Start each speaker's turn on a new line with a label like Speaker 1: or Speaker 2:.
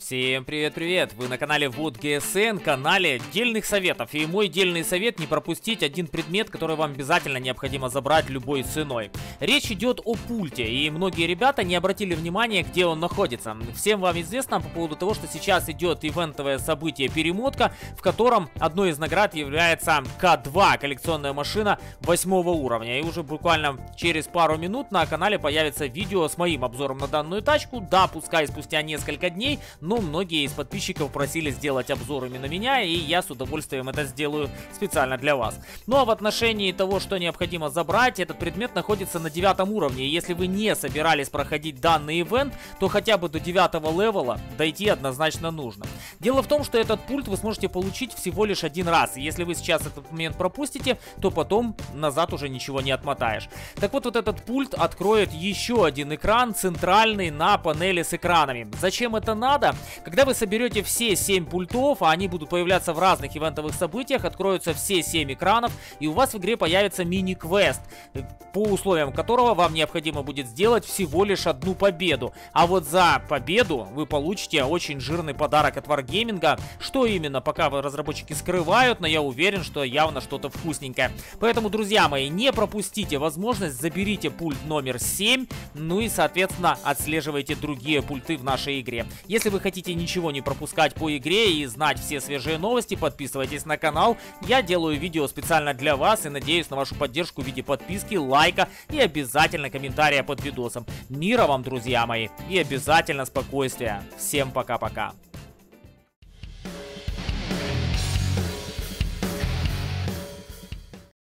Speaker 1: Всем привет-привет! Вы на канале Вот ГСН, канале дельных советов. И мой дельный совет — не пропустить один предмет, который вам обязательно необходимо забрать любой ценой. Речь идет о пульте, и многие ребята не обратили внимания, где он находится. Всем вам известно по поводу того, что сейчас идет ивентовое событие перемотка, в котором одной из наград является К2, коллекционная машина 8 уровня. И уже буквально через пару минут на канале появится видео с моим обзором на данную тачку. Да, пускай спустя несколько дней, но многие из подписчиков просили сделать обзор именно меня, и я с удовольствием это сделаю специально для вас. Ну а в отношении того, что необходимо забрать, этот предмет находится на 9 уровне, и если вы не собирались проходить данный ивент, то хотя бы до 9 левела дойти однозначно нужно. Дело в том, что этот пульт вы сможете получить всего лишь один раз, и если вы сейчас этот момент пропустите, то потом назад уже ничего не отмотаешь. Так вот, этот пульт откроет еще один экран, центральный на панели с экранами. Зачем это надо? Когда вы соберете все 7 пультов, а они будут появляться в разных ивентовых событиях, откроются все 7 экранов, и у вас в игре появится мини-квест, по условиям которого вам необходимо будет сделать всего лишь одну победу. А вот за победу вы получите очень жирный подарок от Wargaming. Что именно, пока разработчики скрывают, но я уверен, что явно что-то вкусненькое. Поэтому, друзья мои, не пропустите возможность, заберите пульт номер 7, ну и, соответственно, отслеживайте другие пульты в нашей игре. Если вы хотите ничего не пропускать по игре и знать все свежие новости, подписывайтесь на канал. Я делаю видео специально для вас и надеюсь на вашу поддержку в виде подписки, лайка и обязательно комментария под видосом. Мира вам, друзья мои, и обязательно спокойствия. Всем пока-пока.